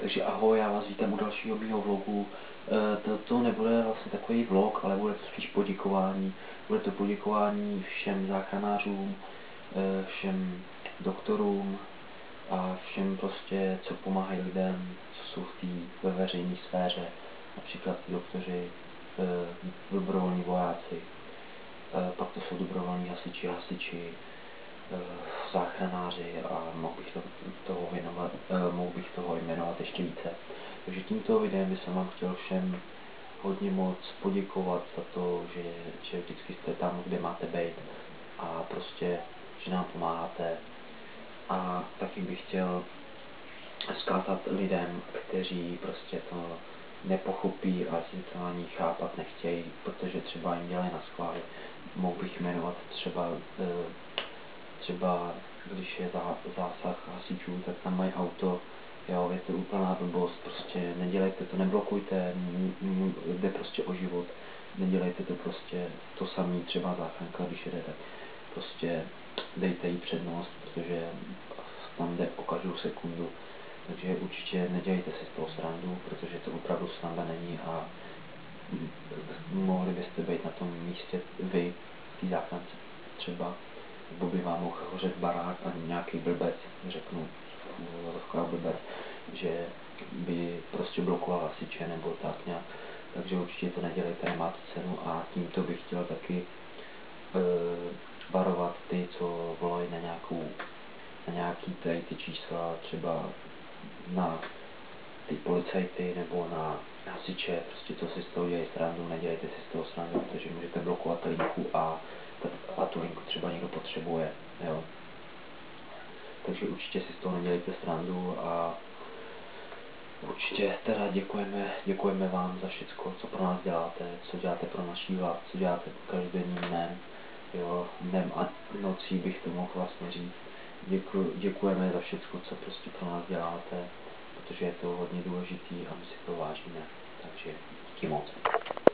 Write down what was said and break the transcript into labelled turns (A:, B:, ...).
A: Takže ahoj, já vás vítám u dalšího mýho vlogu. To nebude vlastně takový vlog, ale bude to spíš poděkování. Bude to poděkování všem záchranářům, všem doktorům a všem prostě, co pomáhají lidem, co jsou ve veřejné sféře. Například doktoři, dobrovolní vojáci, pak to jsou dobrovolní hasiči, záchranáři a mohl bych toho jmenovat ještě více. Takže tímto videem bych vám chtěl všem hodně moc poděkovat za to, že vždycky jste tam, kde máte být a prostě, že nám pomáháte. A taky bych chtěl vzkázat lidem, kteří prostě to nepochopí a si to ani chápat nechtějí, protože třeba jim dělají na schvál. Mohl bych jmenovat třeba když je zásah hasičů, tak tam mají auto, jo, je to úplná blbost, prostě nedělejte to, neblokujte, jde prostě o život, nedělejte to prostě, to samý třeba záchranka, když jede, tak prostě dejte jí přednost, protože tam jde o každou sekundu, takže určitě nedělejte si z toho srandu, protože to opravdu sranda není a mohli byste být na tom místě vy, v té záchrance třeba, nebo by vám mohl hořet barák a nějaký blbec, řeknu, blbec, že by prostě blokoval hasiče nebo tak nějak. Takže určitě to nedělejte, nemá to cenu a tímto bych chtěl taky varovat ty, co volají na nějaký ty čísla, třeba na ty policajty nebo na hasiče, prostě to si z toho dělají srandu, nedělejte si z toho srandu, protože můžete blokovat linku a tu linku třeba někdo potřebuje, jo. Takže určitě si z toho nedělejte srandu a určitě teda děkujeme vám za všecko, co pro nás děláte, co děláte pro naší vlast, co děláte každodenním dnem, jo, dnem a nocí bych to mohl vlastně říct. Děkujeme za všecko, co prostě pro nás děláte, protože je to hodně důležitý a my si to vážíme, takže díky moc.